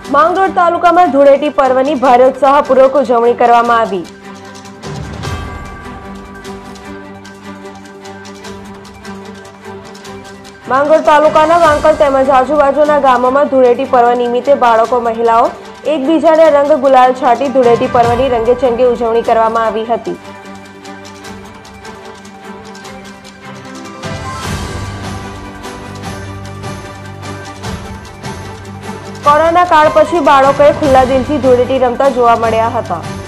માંગરોળ તાલુકામાં ધૂળેટી પર્વની ભારે ઉત્સાહપૂર્વક ઉજવણી કરવામાં આવી। માંગરોળ તાલુકાના વાંકલ તેમજ આજુબાજુના ગામોમાં ધૂળેટી પર્વ નિમિત્તે બાળકો મહિલાઓ એકબીજાને રંગ ગુલાલ છાંટી ધૂળેટી પર્વની રંગેચંગે ઉજવણી કરવામાં આવી હતી। કોરોના કાળ પછી બાળકોએ ખુલ્લા દિલથી ધૂળેટી રમતા જોવા મળ્યા હતા।